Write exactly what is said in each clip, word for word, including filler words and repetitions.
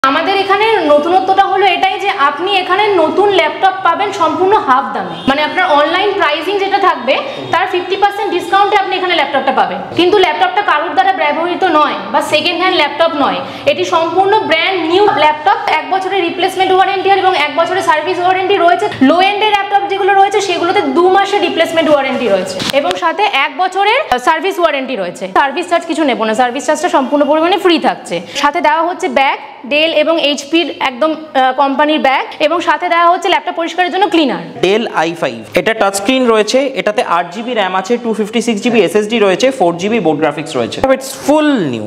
আমাদের এখানে নতুনত্বটা হলো এটাই যে আপনি এখানে নতুন ল্যাপটপ পাবেন সম্পূর্ণ হাফ দামে, মানে আপনার অনলাইন প্রাইসিং যেটা থাকবে তার ফিফটি পার্সেন্ট ডিসকাউন্টে আপনি এখানে ল্যাপটপটা পাবেন। কিন্তু ল্যাপটপটা কারোর দ্বারা ব্যবহৃত নয় বা সেকেন্ড হ্যান্ড ল্যাপটপ নয়, এটি সম্পূর্ণ ব্র্যান্ড নিউ ল্যাপটপ। এক বছরের রিপ্লেসমেন্ট ওয়ারেন্টি এবং এক বছরের সার্ভিস ওয়ারেন্টি রয়েছে। লো এন্ডের ল্যাপটপ যেগুলো রয়েছে সেগুলোতে দু মাসের রিপ্লেসমেন্ট ওয়ারেন্টি রয়েছে এবং সাথে এক বছরের সার্ভিস ওয়ারেন্টি রয়েছে। সার্ভিস চার্জ কিছু নেব না, সার্ভিস চার্জটা সম্পূর্ণ পরিমাণে ফ্রি থাকছে। সাথে দেওয়া হচ্ছে ব্যাগ, ডেল এবং এইচপির একদম কোম্পানির ব্যাগ, এবং সাথে দেওয়া হচ্ছে ল্যাপটপ পরিষ্কারের জন্য ক্লিনার। ডেল আই ফাইভ, এটা টাচ স্ক্রিন রয়েছে, এটাতে আট জিবি র্যাম আছে, two fifty six GB SSD রয়েছে, ফোর জিবি বোর্ড গ্রাফিক্স রয়েছে। It's full new.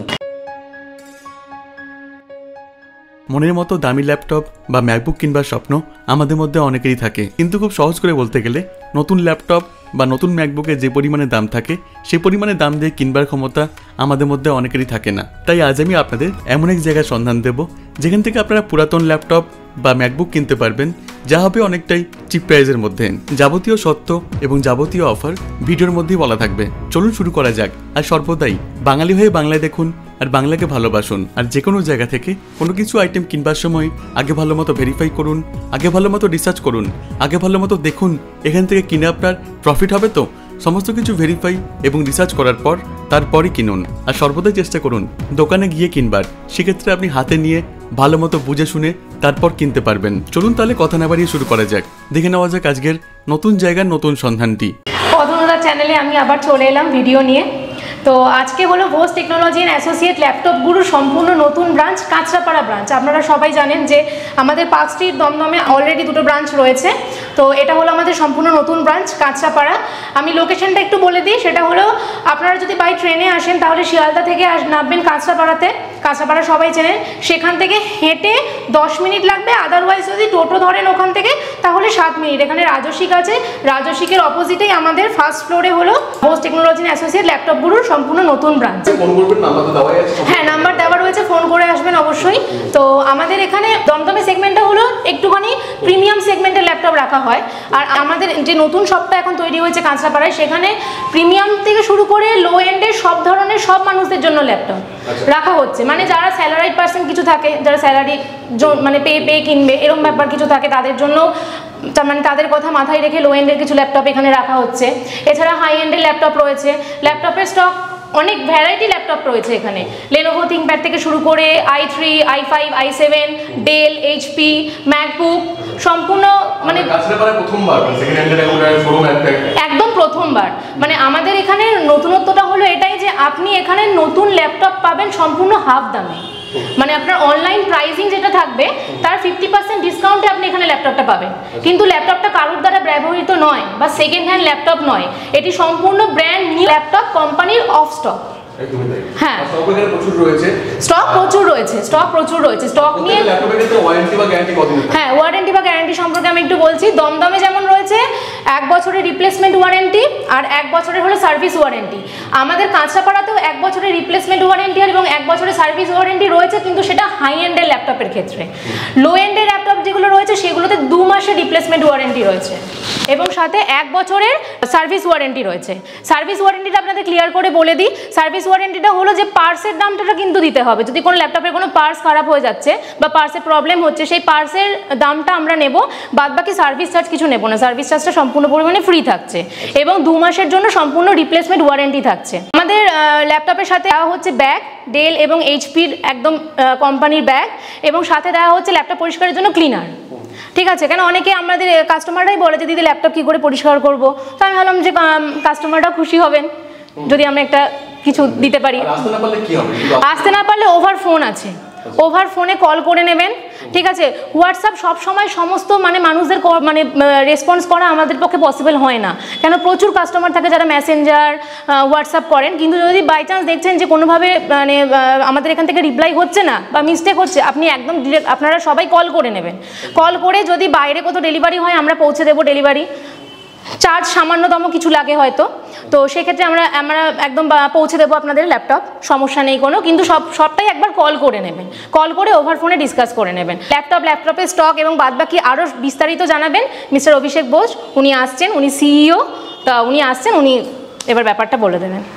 মনের মতো দামি ল্যাপটপ বা ম্যাকবুক কিনবার স্বপ্ন আমাদের মধ্যে অনেকেরই থাকে, কিন্তু খুব সহজ করে বলতে গেলে নতুন ল্যাপটপ বা নতুন ম্যাকবুকের যে পরিমাণে দাম থাকে সেই পরিমাণে দাম দিয়ে কিনবার ক্ষমতা আমাদের মধ্যে অনেকেরই থাকে না। তাই আজ আমি আপনাদের এমন এক জায়গায় সন্ধান দেব যেখান থেকে আপনারা পুরাতন ল্যাপটপ বা ম্যাকবুক কিনতে পারবেন, যা হবে অনেকটাই চিপ প্রাইজের মধ্যে। যাবতীয় সত্য এবং যাবতীয় অফার ভিডিওর মধ্যেই বলা থাকবে। চলুন শুরু করা যাক। আর সর্বদাই বাঙালি হয়ে বাংলায় দেখুন আর বাংলাকে ভালোবাসুন। আর যে কোনো জায়গা থেকে কোনো কিছু আইটেম কিনবার সময় আগে ভালো মতো ভেরিফাই করুন, আগে ভালো মতো রিসার্চ করুন, আগে ভালো মতো দেখুন এখান থেকে কিনে আপনার প্রফিট হবে তো। সমস্ত কিছু ভেরিফাই এবং রিসার্চ করার পর তারপরই কিনুন। আর সর্বদাই চেষ্টা করুন দোকানে গিয়ে কিনবার, সেক্ষেত্রে আপনি হাতে নিয়ে ভালো মতো বুঝে শুনে তারপর কিনতে পারবেন। চলুন তাহলে কথা না বাড়িয়ে শুরু করা যাক। দেখে নেওয়া যাক আজকের নতুন জায়গার নতুন সন্ধানটি। অধনুদা চ্যানেলে আমি আবার চলে এলাম ভিডিও নিয়ে। তো আজকে হলো Ghosh technology and associate laptop গুরুর সম্পূর্ণ নতুন ব্রাঞ্চ, কাঁচরাপাড়া ব্রাঞ্চ। আপনারা সবাই জানেন যে আমাদের পার্ক স্ট্রিট দমদমে অলরেডি দুটো ব্রাঞ্চ রয়েছে, তো এটা হলো আমাদের সম্পূর্ণ নতুন ব্রাঞ্চ কাঁচরাপাড়া। আমি লোকেশনটা একটু বলে দিই, সেটা হলো আপনারা যদি বাই ট্রেনে আসেন তাহলে শিয়ালদা থেকে নামবেন কাঁচরাপাড়াতে, কাঁচরাপাড়া সবাই চেনেন, সেখান থেকে হেঁটে দশ মিনিট লাগবে। আদারওয়াইজ যদি টোটো ধরেন ওখান থেকে তাহলে সাত মিনিট। এখানে রাজস্বিক আছে, রাজস্বিকের অপোজিটেই আমাদের ফার্স্ট ফ্লোরে হলো Ghosh technology and associate laptop গুরুর সম্পূর্ণ নতুন ব্রাঞ্চ। হ্যাঁ, নাম্বার দেওয়া রয়েছে, ফোন করে আসবেন অবশ্যই। তো আমাদের এখানে দমদমে সেগমেন্টটা হলো একটুখানি প্রিমিয়াম সেগমেন্টের ল্যাপটপ রাখা হয়, আর আমাদের যে নতুন শপটা এখন তৈরি হয়েছে কাঁচরাপাড়ায় সেখানে প্রিমিয়াম থেকে শুরু করে লো এন্ডের সব ধরনের সব মানুষদের জন্য ল্যাপটপ রাখা হচ্ছে। মানে যারা স্যালারিড পার্সন কিছু থাকে, যারা স্যালারি মানে পে পে কিনবে এরকম ব্যাপার কিছু থাকে, তাদের জন্য মানে তাদের কথা মাথায় রেখে লো এন্ডের কিছু ল্যাপটপ এখানে রাখা হচ্ছে। এছাড়া হাই এন্ডের ল্যাপটপ রয়েছে, ল্যাপটপের স্টক অনেক ভ্যারাইটি ল্যাপটপ রয়েছে এখানে। লেনোভো থিংকপ্যাড থেকে শুরু করে I three, I five, I seven, Dell, HP, MacBook সম্পূর্ণ মানে একদম প্রথমবার। মানে আমাদের এখানে নতুনত্বটা হলো এটাই যে আপনি এখানে নতুন ল্যাপটপ পাবেন সম্পূর্ণ হাফ দামে, মানে আপনার অনলাইন প্রাইসিং যেটা থাকবে তার ফিফটি পার্সেন্ট ডিসকাউন্টে আপনি এখানে ল্যাপটপটা পাবেন। কিন্তু ল্যাপটপটা কারোর দ্বারা ব্যবহৃত নয় বা সেকেন্ড হ্যান্ড ল্যাপটপ নয়, এটি সম্পূর্ণ ব্র্যান্ড নিউ ল্যাপটপ, কোম্পানির অফ স্টক। হ্যাঁ, স্টক প্রচুর রয়েছে, স্টক প্রচুর রয়েছে। স্টক নিয়ে হ্যাঁ, ওয়ারেন্টি বা গ্যারান্টি সম্পর্কে আমি একটু বলছি। দমদমে যেমন রয়েছে এক বছরের রিপ্লেসমেন্ট ওয়ারেন্টি আর এক বছরের হলো সার্ভিস ওয়ারেন্টি। আমাদের কাঁচরাপাড়াতেও এক বছরের রিপ্লেসমেন্ট ওয়ারেন্টি আর এবং এক বছরের সার্ভিস ওয়ারেন্টি রয়েছে, কিন্তু সেটা হাই এন্ডের ল্যাপটপের ক্ষেত্রে। লো এন্ডের ল্যাপটপ যেগুলো রয়েছে সেগুলোতে দু মাসের রিপ্লেসমেন্ট ওয়ারেন্টি রয়েছে এবং সাথে এক বছরের সার্ভিস ওয়ারেন্টি রয়েছে। সার্ভিস ওয়ারেন্টিটা আপনাদের ক্লিয়ার করে বলে দিই। সার্ভিস ওয়ারেন্টিটা হলো যে পার্সের দামটা কিন্তু দিতে হবে। যদি কোনো ল্যাপটপের কোনো পার্স খারাপ হয়ে যাচ্ছে বা পার্সের প্রবলেম হচ্ছে, সেই পার্সের দামটা আমরা নেব, বাদ বাকি সার্ভিস চার্জ কিছু নেব না। সার্ভিস চার্জটা সম্পূর্ণ পরিমাণে ফ্রি থাকছে এবং দু মাসের জন্য সম্পূর্ণ রিপ্লেসমেন্ট ওয়ারেন্টি থাকছে। আমাদের ল্যাপটপের সাথে দেওয়া হচ্ছে ব্যাগ, ডেল এবং এইচপির একদম কোম্পানির ব্যাগ, এবং সাথে দেওয়া হচ্ছে ল্যাপটপ পরিষ্কারের জন্য ক্লিনার। ঠিক আছে, কেন অনেকে আমাদের কাস্টমাররাই বলে যে দিদি ল্যাপটপ কী করে পরিষ্কার করবো, তো আমি ভাবলাম যে কাস্টমাররাও খুশি হবেন যদি আমরা একটা কিছু দিতে পারি। আসতে না পারলে ওভার ফোন আছে, ওভার ফোনে কল করে নেবেন। ঠিক আছে, হোয়াটসঅ্যাপ সব সময় সমস্ত মানে মানুষদের মানে রেসপন্স করা আমাদের পক্ষে পসিবল হয় না, কেন প্রচুর কাস্টমার থাকে যারা মেসেঞ্জার, হোয়াটসঅ্যাপ করেন। কিন্তু যদি বাই চান্স দেখছেন যে কোনোভাবে মানে আমাদের এখান থেকে রিপ্লাই হচ্ছে না বা মিস্টেক হচ্ছে, আপনি একদম ডিরেক্ট আপনারা সবাই কল করে নেবেন। কল করে যদি বাইরে কোথাও ডেলিভারি হয় আমরা পৌঁছে দেবো ডেলিভারি। চার্জ সামান্যতম কিছু লাগে হয়তো, তো সেক্ষেত্রে আমরা আমরা একদম পৌঁছে দেবো আপনাদের ল্যাপটপ, সমস্যা নেই কোনো। কিন্তু সব সবটাই একবার কল করে নেবেন, কল করে ওভার ফোনে ডিসকাস করে নেবেন। ল্যাপটপ, ল্যাপটপের স্টক এবং বাদবাকি আরও বিস্তারিত জানাবেন মিস্টার অভিষেক বোস। উনি আসছেন, উনি সিইও, তা উনি আসছেন, উনি এবার ব্যাপারটা বলে দেবেন।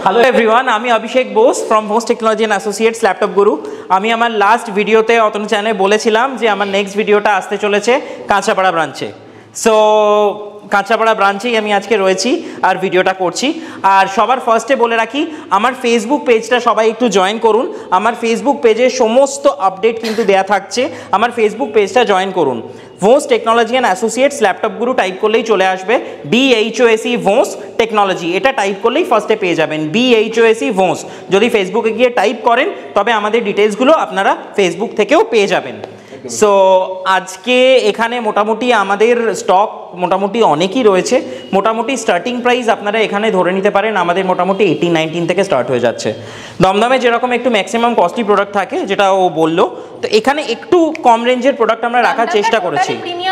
হ্যালো এভরিওয়ান, আমি Abhishek Bose from Bose technology and associates laptop Guru. আমি আমার লাস্ট ভিডিওতে অতনু চ্যানেলে বলেছিলাম যে আমার নেক্সট ভিডিওটা আসতে চলেছে কাঁচরাপাড়া ব্রাঞ্চে। সো কাঁচরাপাড়া ব্রাঞ্চেই আমি আজকে রয়েছি আর ভিডিওটা করছি। আর সবার ফার্স্টে বলে রাখি, আমার ফেসবুক পেজটা সবাই একটু জয়েন করুন। আমার ফেসবুক পেজে সমস্ত আপডেট কিন্তু দেয়া থাকছে, আমার ফেসবুক পেজটা জয়েন করুন। Bose technology and associates laptop Guru type করলেই চলে আসবে, B H O S E Bose technology, এটা টাইপ করলেই ফার্স্টে পেয়ে যাবেন, B H O S E Bose. যদি ফেসবুকে গিয়ে টাইপ করেন তবে আমাদের ডিটেলসগুলো আপনারা ফেসবুক থেকেও পেয়ে যাবেন। সো আজকে এখানে মোটামুটি আমাদের স্টক মোটামুটি অনেকই রয়েছে। মোটামুটি স্টার্টিং প্রাইস আপনারা এখানে ধরে নিতে পারেন আমাদের মোটামুটি এইটিন নাইনটিন থেকে স্টার্ট হয়ে যাচ্ছে। দমদমে যেরকম একটু ম্যাক্সিমাম কস্টলি প্রোডাক্ট থাকে, যেটা ও বললো, তো এখানে একটু কম রেঞ্জের প্রোডাক্ট আমরা রাখার চেষ্টা করেছি।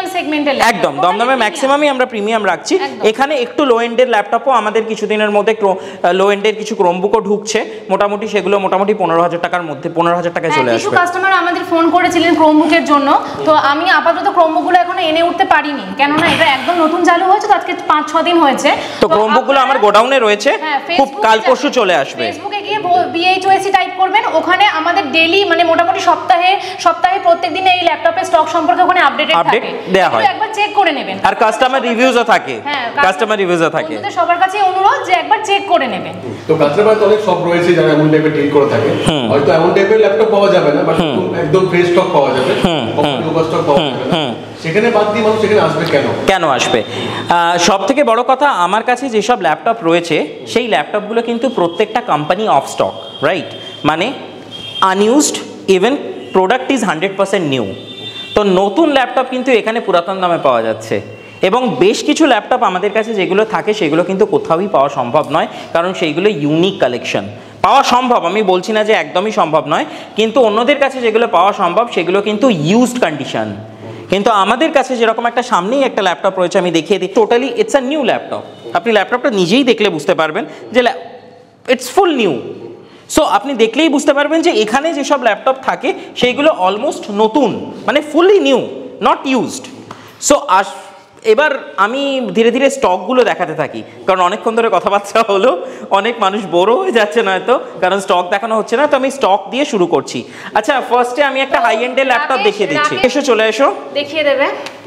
একদম দমদমে ম্যাক্সিমামই আমরা প্রিমিয়াম রাখছি। এখানে একটু লো এন্ডের ল্যাপটপও আমাদের কিছুদিনের মধ্যে লো এন্ডের কিছু ক্রোমবুকও ঢুকছে, মোটামুটি সেগুলো মোটামুটি পনেরো হাজার টাকার মধ্যে পনেরো হাজার টাকায় চলে আসবে। কিছু কাস্টমার আমাদের ফোন করেছিলেন ক্রোমবুকের জন্য, তো আমি আপাতত ক্রোমবুকগুলো এখনো এনে উঠতে পারিনি, কেননা এটা একদম নতুন চালু হয়েছে, তো আজকে পাঁচ ছ দিন হয়েছে। তো ক্রোমবুকগুলো আমার গোডাউনে রয়েছে, খুব কাল পরশু চলে আসবে। ফেসবুকে গিয়ে B H O S E type করবেন, ওখানে আমাদের ডেইলি মানে মোটামুটি সপ্তাহে সপ্তাহে প্রত্যেক দিন এই ল্যাপটপের স্টক সম্পর্কে ওখানে আপডেটেড থাকে, দেয়া হয়, একবার চেক করে নেবেন। আর কাস্টমার রিভিউজও থাকে, কাস্টমার রিভিউজও থাকে। তো সবার কাছে অনুরোধ যে একবার চেক করে নেবেন। তো কাস্টমার তো অনেক সব রয়েছে যারা এমন টাইপের ডিল করে থাকে, হয়তো এমন টাইপের ল্যাপটপ পাওয়া যাবে না, বাট একদম ফ্রেশ স্টক পাওয়া যাবে, কোম্পানি ওভার স্টক পাওয়া যাবে না। সেখানে বাদ দিয়ে মানুষ সেখানে আসবে কেন কেন আসবে সব থেকে বড় কথা, আমার কাছে যেসব ল্যাপটপ রয়েছে সেই ল্যাপটপগুলো কিন্তু প্রত্যেকটা কোম্পানি অফ স্টক, রাইট? মানে unused, even product is hundred percent new. তো নতুন ল্যাপটপ কিন্তু এখানে পুরাতন দামে পাওয়া যাচ্ছে, এবং বেশ কিছু ল্যাপটপ আমাদের কাছে যেগুলো থাকে সেগুলো কিন্তু কোথাওই পাওয়া সম্ভব নয়, কারণ সেইগুলো ইউনিক কালেকশন। পাওয়া সম্ভব, আমি বলছি না যে একদমই সম্ভব নয়, কিন্তু অন্যদের কাছে যেগুলো পাওয়া সম্ভব সেগুলো কিন্তু ইউজড কন্ডিশন। কিন্তু আমাদের কাছে যেরকম একটা সামনেই একটা ল্যাপটপ রয়েছে, আমি দেখিয়ে দিই, totally it's a new laptop. আপনি ল্যাপটপটা নিজেই দেখলে বুঝতে পারবেন যে ইটস ফুল নিউ। সো আপনি দেখলেই বুঝতে পারবেন যে এখানে যেসব ল্যাপটপ থাকে সেইগুলো অলমোস্ট নতুন, মানে fully new, not used. So as এবার আমি ধীরে ধীরে স্টকগুলো দেখাতে থাকি, কারণ অনেকক্ষণ ধরে কথাবার্তা হলো, অনেক মানুষ বোরও হয়ে যাচ্ছে নয়তো, কারণ স্টক দেখানো হচ্ছে না। তো আমি স্টক দিয়ে শুরু করছি। আচ্ছা, ফার্স্টে আমি একটা হাই এন্ডের ল্যাপটপ দেখিয়ে দিচ্ছি। এসো, চলে এসো, দেখিয়ে দেবে।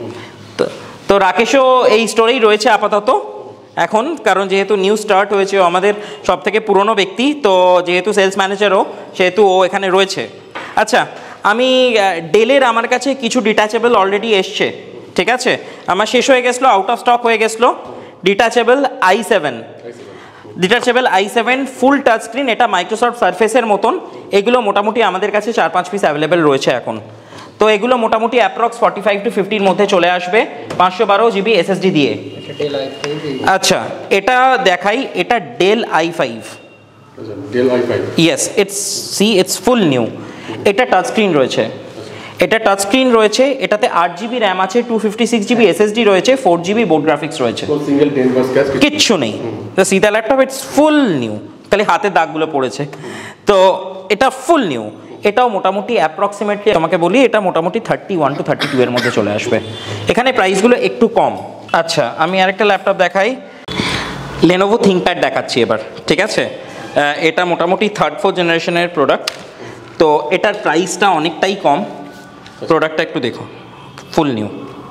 তো রাকেশও এই স্টোরেই রয়েছে আপাতত এখন, কারণ যেহেতু নিউ স্টার্ট হয়েছে, ও আমাদের সব থেকে পুরনো ব্যক্তি, তো যেহেতু সেলস ম্যানেজারও, সেহেতু ও এখানে রয়েছে। আচ্ছা, আমি ডেলের আমার কাছে কিছু ডিট্যাচেবল অলরেডি এসছে, ঠিক আছে? আমার শেষ হয়ে গেছিলো, আউট অফ স্টক হয়ে গেছিলো। Detachable I seven, detachable I seven full touch screen, এটা মাইক্রোসফট সারফেসের মতন। এগুলো মোটামুটি আমাদের কাছে চার পাঁচ পিস অ্যাভেলেবেল রয়েছে এখন। তো এগুলো মোটামুটি অ্যাপ্রক্স ফর্টি ফাইভ টু ফিফটির মধ্যে চলে আসবে, পাঁচশো বারো জিবি এসএসডি দিয়ে। আচ্ছা, এটা দেখাই, এটা Dell I five, Dell I five, yes, it's see it's full new. এটা টাচ স্ক্রিন রয়েছে, এটা টাচ স্ক্রিন রয়েছে, এটাতে আট জিবি র্যাম আছে, two fifty six GB SSD রয়েছে, ফোর জিবি বোর্ড গ্রাফিক্স রয়েছে, সিঙ্গেল টেন বাস ক্যাশ কিচ্ছু নেই। তো সিধা ল্যাপটপ, ইটস ফুল নিউ, খালি হাতে দাগগুলো পড়েছে। তো এটা ফুল নিউ। এটাও মোটামুটি অ্যাপ্রক্সিমেটলি তোমাকে বলি, এটা মোটামুটি thirty one to thirty two এর মধ্যে চলে আসবে। এখানে প্রাইসগুলো একটু কম। আচ্ছা, আমি আরেকটা ল্যাপটপ দেখাই, লেনোভো থিংকপ্যাড দেখাচ্ছি এবার, ঠিক আছে? এটা মোটামুটি থার্ড ফোর্থ জেনারেশনের প্রোডাক্ট, তো এটার প্রাইসটা অনেকটাই কম। প্রোডাক্টটা একটু দেখো, ফুল নিউ,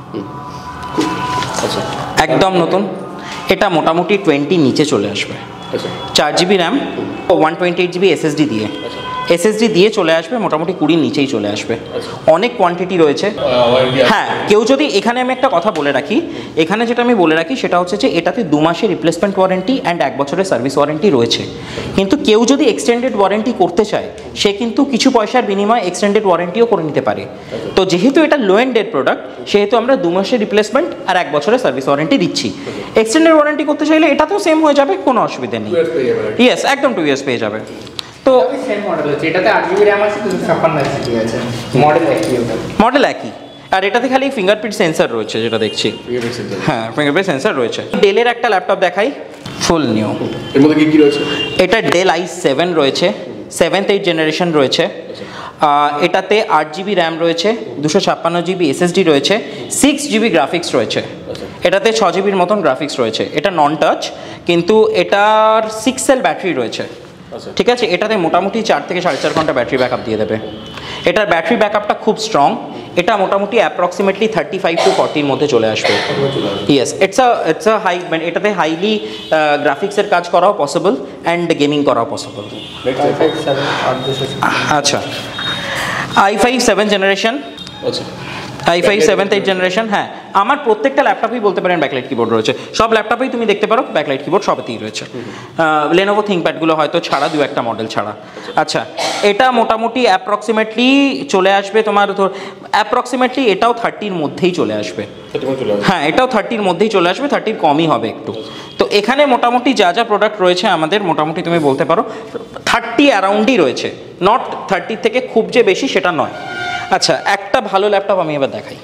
একদম নতুন। এটা মোটামুটি টোয়েন্টি নিচে চলে আসবে, চার GB RAM, one twenty eight GB SSD দিয়ে, এসএসডি দিয়ে চলে আসবে, মোটামুটি কুড়ির নিচেই চলে আসবে। অনেক কোয়ান্টিটি রয়েছে। হ্যাঁ, কেউ যদি, এখানে আমি একটা কথা বলে রাখি, এখানে যেটা আমি বলে রাখি সেটা হচ্ছে যে এটাতে দু মাসের রিপ্লেসমেন্ট ওয়ারেন্টি অ্যান্ড এক বছরের সার্ভিস ওয়ারেন্টি রয়েছে। কিন্তু কেউ যদি এক্সটেন্ডেড ওয়ারেন্টি করতে চায়, সে কিন্তু কিছু পয়সার বিনিময়ে এক্সটেন্ডেড ওয়ারেন্টিও করে নিতে পারে। তো যেহেতু এটা লো এন্ডেড প্রোডাক্ট, সেহেতু আমরা দু মাসের রিপ্লেসমেন্ট আর এক বছরের সার্ভিস ওয়ারেন্টি দিচ্ছি। এক্সটেন্ডেড ওয়ারেন্টি করতে চাইলে এটাতেও সেম হয়ে যাবে, কোনো অসুবিধা নেই। ইয়েস, একদম টু ইয়ার্স পেয়ে যাবে। তো সেম মডেল আছে, এটাতে আট জিবি র্যাম আছে, দুশো ছাপ্পান্ন জিবি আছে, মডেল একই, মডেল একই। আর এটাতে খালি ফিঙ্গারপ্রিন্ট সেন্সর রয়েছে, যেটা দেখছি। হ্যাঁ, ফিঙ্গারপ্রিন্ট সেন্সর রয়েছে। ডেলের একটা ল্যাপটপ দেখাই, ফুল নিউ। এর মধ্যে কি কি রয়েছে? এটা ডেল আই সেভেন রয়েছে, সেভেন্থ এইট জেনারেশন রয়েছে। এটাতে আট জিবি র্যাম রয়েছে, দুশো ছাপ্পান্ন জিবি এসএসডি রয়েছে, সিক্স জিবি গ্রাফিক্স রয়েছে, এটাতে ছ জিবির মতন গ্রাফিক্স রয়েছে। এটা নন টাচ, কিন্তু এটার সিক্স সেল ব্যাটারি রয়েছে, ঠিক আছে। এটাতে মোটামুটি চার থেকে সাড়ে চার ঘন্টা ব্যাটারি ব্যাকআপ দিয়ে দেবে। এটার ব্যাটারি ব্যাকআপটা খুব স্ট্রং, এটা মোটামুটি অ্যাপ্রক্সিমেটলি থার্টি ফাইভ টু ফর্টির মধ্যে চলে আসবে। Yes, it's a it's a high, মানে এটাতে হাইলি গ্রাফিক্সের কাজ করাও পসিবল অ্যান্ড গেমিং করাও পসিবল। আচ্ছা, I five seven generation, I five seventh eight generation. হ্যাঁ, আমার প্রত্যেকটা ল্যাপটপেই বলতে পারেন ব্যাকলাইট কিবোর্ড রয়েছে, সব ল্যাপটপেই তুমি দেখতে পারো ব্যাকলাইট কিবোর্ড সবেতেই রয়েছে। লেনোভো থিঙ্কপ্যাডগুলো হয়তো ছাড়া, দু একটা মডেল ছাড়া। আচ্ছা, এটা মোটামুটি অ্যাপ্রক্সিমেটলি চলে আসবে তোমার, ধর অ্যাপ্রক্সিমেটলি এটাও থার্টির মধ্যেই চলে আসবে। হ্যাঁ, এটাও থার্টির মধ্যেই চলে আসবে, থার্টির কমই হবে একটু। তো এখানে মোটামুটি যা যা প্রোডাক্ট রয়েছে আমাদের, মোটামুটি তুমি বলতে পারো থার্টি অ্যারাউন্ডই রয়েছে, নট থার্টির থেকে খুব যে বেশি সেটা নয়। আচ্ছা, একটা ভালো ল্যাপটপ আমি এবার দেখাই।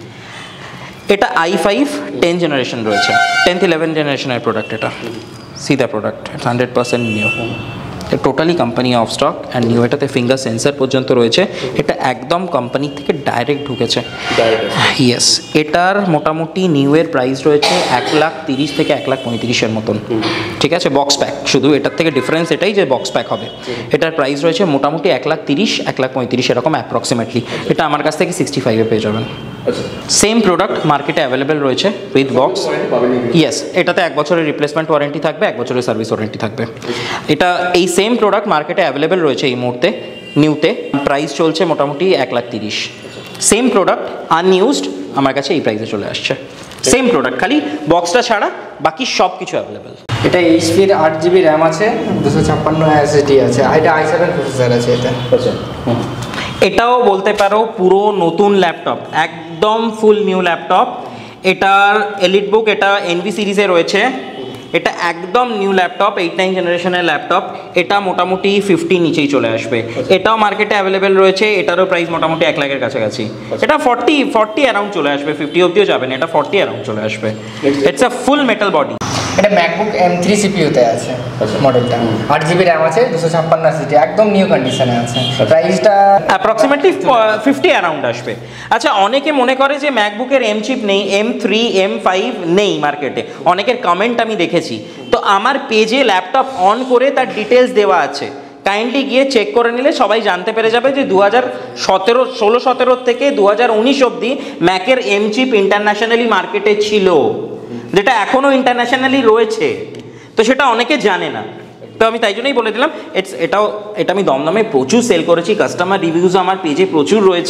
এটা আই ফাইভ টেন জেনারেশন রয়েছে, টেন্থ ইলেভেন জেনারেশনের প্রোডাক্ট। এটা সিধা product, hundred percent new, totally company off stock and new. এটাতে ফিঙ্গার সেন্সার পর্যন্ত রয়েছে, এটা একদম কোম্পানি থেকে ডাইরেক্ট ঢুকেছে। ইয়েস, এটার মোটামুটি নিউ এর প্রাইস রয়েছে এক লাখ তিরিশ থেকে এক লাখ পঁয়ত্রিশের মতন, ঠিক আছে। বক্স প্যাক, শুধু এটার থেকে ডিফারেন্স এটাই যে বক্স প্যাক হবে। এটার প্রাইস রয়েছে মোটামুটি এক লাখ তিরিশ এক লাখ পঁয়ত্রিশ এরকম অ্যাপ্রক্সিমেটলি। এটা আমার কাছ থেকে সিক্সটি ফাইভে পেয়ে যাবেন। সেম প্রোডাক্ট মার্কেটে অ্যাভেলেবেল রয়েছে উইথ বক্স। ইয়েস, এটাতে এক বছরের রিপ্লেসমেন্ট ওয়ারেন্টি থাকবে, এক বছরের সার্ভিস ওয়ারেন্টি থাকবে। এটা এই সেম প্রোডাক্ট মার্কেটে অ্যাভেলেবেল রয়েছে এই মুহূর্তে নিউতে, প্রাইস চলছে মোটামুটি এক লাখ তিরিশ। সেম প্রোডাক্ট আনইউজড আমার কাছে এই প্রাইসে চলে আসছে। সেম প্রোডাক্ট, খালি বক্সটা ছাড়া বাকি সব কিছু অ্যাভেলেবেল। এটা এইচপির আট জিবি র্যাম আছে, দুশো ছাপ্পান্ন এসএসডি আছে, এটা আই সেভেন প্রসেসর আছে এটা। এটাও বলতে পারো পুরো নতুন ল্যাপটপ, একদম ফুল নিউ ল্যাপটপ। এটার এলিট বুক, এটা এনভি সিরিজে রয়েছে। এটা একদম নিউ ল্যাপটপ, এইট নাইন জেনারেশনের ল্যাপটপ। এটা মোটামুটি ফিফটি নিচেই চলে আসবে। এটাও মার্কেটে অ্যাভেলেবেল রয়েছে, এটারও প্রাইস মোটামুটি এক লাখের কাছাকাছি। এটা ফর্টি ফর্টি অ্যারাউন্ড চলে আসবে, ফিফটি অবধিও যাবে না, এটা ফর্টি অ্যারাউন্ড চলে আসবে। It's a full metal body. এটা ম্যাকবুক এম থ্রি সিপিইউতে আছে মডেলটা, আট জিবি র্যাম আছে, দুশো ছাপ্পান্ন এসএসডি, একদম নিউ কন্ডিশনে আছে। প্রাইসটা অ্যাপ্রক্সিমেটলি ফিফটি অ্যারাউন্ড আসবে। আচ্ছা, অনেকে মনে করে যে ম্যাকবুকের এম চিপ নেই, এম থ্রি এম ফাইভ নেই মার্কেটে, অনেকের কমেন্ট আমি দেখেছি। তো আমার পেজে ল্যাপটপ অন করে তার ডিটেলস দেওয়া আছে, কাইন্ডলি গিয়ে চেক করে নিলে সবাই জানতে পেরে যাবে যে দু হাজার সতেরো ষোলো সতেরো থেকে দু হাজার উনিশ অবধি ম্যাকের এম চিপ ইন্টারন্যাশনালি মার্কেটে ছিল, যেটা এখনও ইন্টারন্যাশনালি রয়েছে। তো সেটা অনেকে জানে না, তো আমি তাই জন্যই বলে দিলাম। ইটস এটাও এটা আমি দমদমে প্রচুর সেল করেছি, কাস্টমার রিভিউজও আমার পেজে প্রচুর রয়েছে।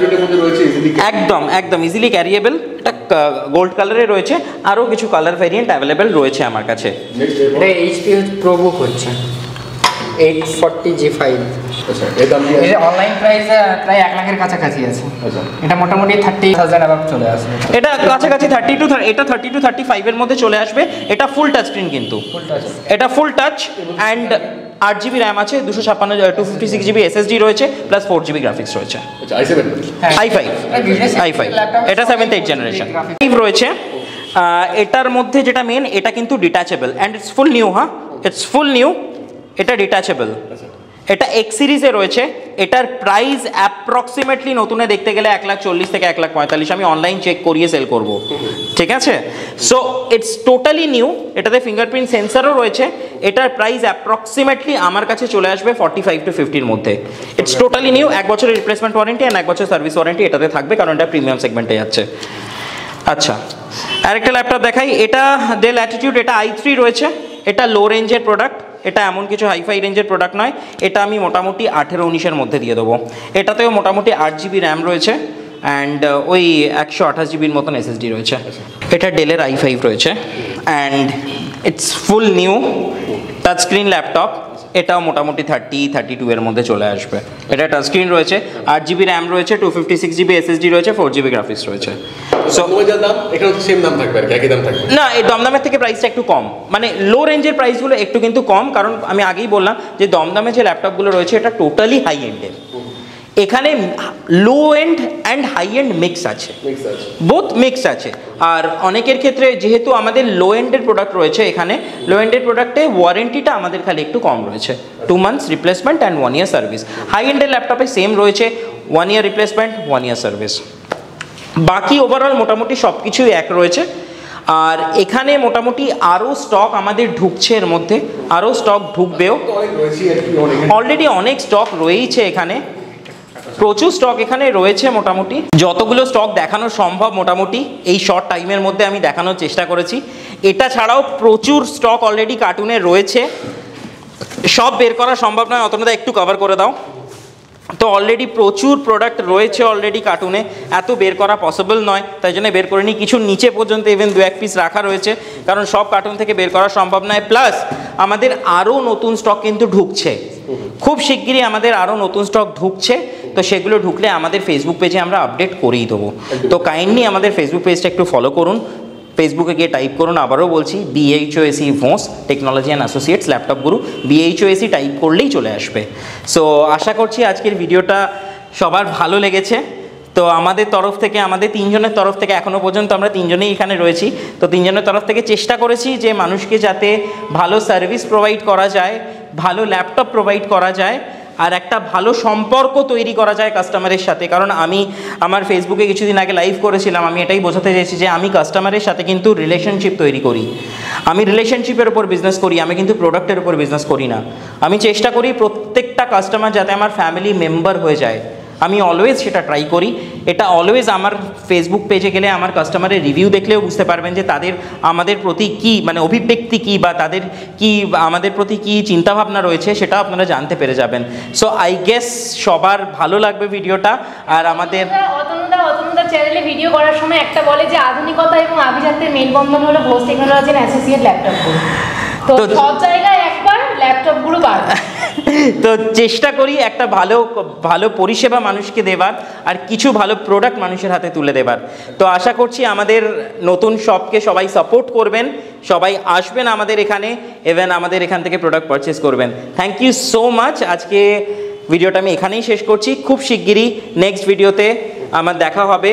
একদম একদম ইজিলি ক্যারিয়েবল। এটা গোল্ড কালারে রয়েছে, আরও কিছু কালার ভ্যারিয়েন্ট অ্যাভেলেবেল রয়েছে আমার কাছে। এটা এইচপি প্রোবুক হচ্ছে এইট ফর্টি জি ফাইভ। এটা অনলাইন প্রাইস প্রায় এক লাখের কাছাকাছি আছে। এটা মোটামুটি থার্টি থাউজেন্ড অ্যাবাভ চলে আসবে। এটা কাছাকাছি থার্টি টু এটা থার্টি টু থার্টি ফাইভের মধ্যে চলে আসবে। এটা ফুল টাচ স্ক্রিন, কিন্তু এটা ফুল টাচ অ্যান্ড আট জিবি র্যাম আছে, দুশো ছাপ্পান্ন two fifty six GB SSD রয়েছে, প্লাস ফোর জিবি গ্রাফিক্স রয়েছে। আই ফাইভ আই ফাইভ এটা সেভেন্থ এইট জেনারেশন রয়েছে। এটার মধ্যে যেটা মেন, এটা কিন্তু detachable and it's full new. হ্যাঁ, ইটস ফুল নিউ। এটা ডিটাচেবল, এটা এক্স সিরিজে রয়েছে। এটার প্রাইস অ্যাপ্রক্সিমেটলি নতুনে দেখতে গেলে এক লাখ চল্লিশ থেকে এক লাখ পঁয়তাল্লিশ, আমি অনলাইন চেক করিয়ে সেল করব, ঠিক আছে। So it's totally new. এটাতে ফিঙ্গারপ্রিন্ট সেন্সারও রয়েছে। এটার প্রাইস অ্যাপ্রক্সিমেটলি আমার কাছে চলে আসবে ফর্টি ফাইভ টু ফিফটির মধ্যে। It's totally new. এক বছরের রিপ্লেসমেন্ট ওয়ারেন্টি অ্যান্ড এক বছর সার্ভিস ওয়ারেন্টি এটাতে থাকবে, কারণ এটা প্রিমিয়াম সেগমেন্টে যাচ্ছে। আচ্ছা, আরেকটা ল্যাপটপ দেখাই। এটা ডেল অ্যাটিটিউড, এটা আই থ্রি রয়েছে। এটা লো রেঞ্জের প্রোডাক্ট, এটা এমন কিছু হাইফাই রেঞ্জের প্রোডাক্ট নয়। এটা আমি মোটামুটি আঠেরো উনিশের মধ্যে দিয়ে দেবো। এটাতেও মোটামুটি আট জিবি র্যাম রয়েছে অ্যান্ড ওই একশো আঠাশ জিবির মতন এসএসডি রয়েছে। এটা ডেলের আই ফাইভ রয়েছে and it's full new touch screen laptop. এটাও মোটামুটি থার্টি থার্টি টু এর মধ্যে চলে আসবে। এটা টাচ স্ক্রিন রয়েছে, আট জিবি র্যাম রয়েছে, two fifty six GB SSD রয়েছে, ফোর জিবি গ্রাফিক্স রয়েছে। না, এই দমদমের থেকে প্রাইসটা একটু কম, মানে লো রেঞ্জের প্রাইসগুলো একটু কিন্তু কম, কারণ আমি আগেই বললাম যে দমদমে যে ল্যাপটপগুলো রয়েছে এটা টোটালি হাই এন্ডের। এখানে low end and high end mix আছে, Mix আছে। বোথ মিক্স আছে। আর অনেকের ক্ষেত্রে যেহেতু আমাদের লো এন্ডের প্রোডাক্ট রয়েছে, এখানে লো এন্ডের প্রোডাক্টে ওয়ারেন্টিটা আমাদের খালি একটু কম রয়েছে, two months replacement and one year service. High এন্ডের ল্যাপটপে সেম রয়েছে, one year replacement, one year service. বাকি ওভারঅল মোটামুটি সব কিছুই এক রয়েছে। আর এখানে মোটামুটি আরও স্টক আমাদের ঢুকছে, এর মধ্যে আরও স্টক ঢুকবেও। তো অনেক রয়েছে আর কি, অনেক অলরেডি অনেক স্টক রয়েছে এখানে, প্রচুর স্টক এখানে রয়েছে। মোটামুটি যতগুলো স্টক দেখানো সম্ভব মোটামুটি এই শর্ট টাইমের মধ্যে আমি দেখানোর চেষ্টা করেছি। এটা ছাড়াও প্রচুর স্টক অলরেডি কার্টুনে রয়েছে, সব বের করা সম্ভব নয়। অতটা একটু কভার করে দাও। তো অলরেডি প্রচুর প্রোডাক্ট রয়েছে অলরেডি কার্টুনে, এত বের করা পসিবল নয়, তাই জন্য বের করে নিই। কিছু নিচে পর্যন্ত ইভেন দু এক পিস রাখা রয়েছে, কারণ সব কার্টুন থেকে বের করা সম্ভব নয়। প্লাস আমাদের আরও নতুন স্টক কিন্তু ঢুকছে, খুব শিগগিরই আমাদের আরও নতুন স্টক ঢুকছে। তো সেগুলো ঢুকলে আমাদের ফেসবুক পেজে আমরা আপডেট করেই দেবো। তো কাইন্ডলি আমাদের ফেসবুক পেজটা একটু ফলো করুন। ফেসবুকে গিয়ে টাইপ করুন, আবারও বলছি, BHOAC Bhos technology and associates laptop guru, BHOAC type করলেই চলে আসবে। সো আশা করছি আজকের ভিডিওটা সবার ভালো লেগেছে। তো আমাদের তরফ থেকে, আমাদের তিনজনের তরফ থেকে, এখনও পর্যন্ত আমরা তিনজনেই এখানে রয়েছি, তো তিনজনের তরফ থেকে চেষ্টা করেছি যে মানুষকে যাতে ভালো সার্ভিস প্রোভাইড করা যায়, ভালো ল্যাপটপ প্রোভাইড করা যায়, আর একটা ভালো সম্পর্ক তৈরি করা যায় কাস্টমারের সাথে। কারণ আমি আমার ফেসবুকে কিছুদিন আগে লাইভ করেছিলাম, আমি এটাই বোঝাতে চাইছি যে আমি কাস্টমারের সাথে কিন্তু রিলেশনশিপ তৈরি করি। আমি রিলেশনশিপের উপর বিজনেস করি, আমি কিন্তু প্রোডাক্টের উপর বিজনেস করি না। আমি চেষ্টা করি প্রত্যেকটা কাস্টমার যাতে আমার ফ্যামিলি মেম্বার হয়ে যায়, আমি অলওয়েজ সেটা ট্রাই করি। এটা অলওয়েজ আমার ফেসবুক পেজে গেলে আমার কাস্টমারের রিভিউ দেখলেও বুঝতে পারবেন যে তাদের আমাদের প্রতি কী মানে অভিব্যক্তি কী, বা তাদের কি আমাদের প্রতি কী চিন্তাভাবনা রয়েছে, সেটা আপনারা জানতে পেরে যাবেন। সো আই গেস সবার ভালো লাগবে ভিডিওটা। আর আমাদের অতনুদা অতনুদা চ্যানেলে ভিডিও করার সময় একটা বলে যে আধুনিকতা এবং আভিজাত্যের মেলবন্ধন হলো Bhos technology and associate laptop গুলো। তো তো- সব জায়গায় একবার ল্যাপটপ গুলো বাড়বে। তো চেষ্টা করি একটা ভালো ভালো পরিষেবা মানুষকে দেবার, আর কিছু ভালো প্রোডাক্ট মানুষের হাতে তুলে দেবার। তো আশা করছি আমাদের নতুন শপকে সবাই সাপোর্ট করবেন, সবাই আসবেন আমাদের এখানে, ইভেন আমাদের এখান থেকে প্রোডাক্ট পারচেস করবেন। Thank you so much. আজকে ভিডিওটা আমি এখানেই শেষ করছি। খুব শিগগিরই নেক্সট ভিডিওতে আমার দেখা হবে,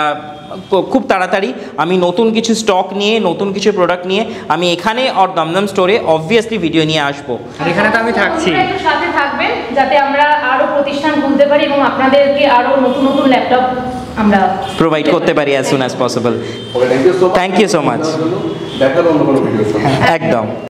খুব তাড়াতাড়ি আমি নতুন কিছু স্টক নিয়ে, নতুন কিছু প্রোডাক্ট নিয়ে আমি এখানে আর দমদম স্টোরে অবভিয়াসলি ভিডিও নিয়ে আসবো। আর এখানে তো আমি থাকছি। আপনারা একটু সাথে থাকবেন যাতে আমরা আরো প্রতিষ্ঠান খুলতে পারি এবং আপনাদেরকে আরো নতুন নতুন ল্যাপটপ আমরা প্রোভাইড করতে পারি as soon as possible. Thank you so much. Thank you so much. দেখা হবে অন্য কোনো ভিডিও। একদম।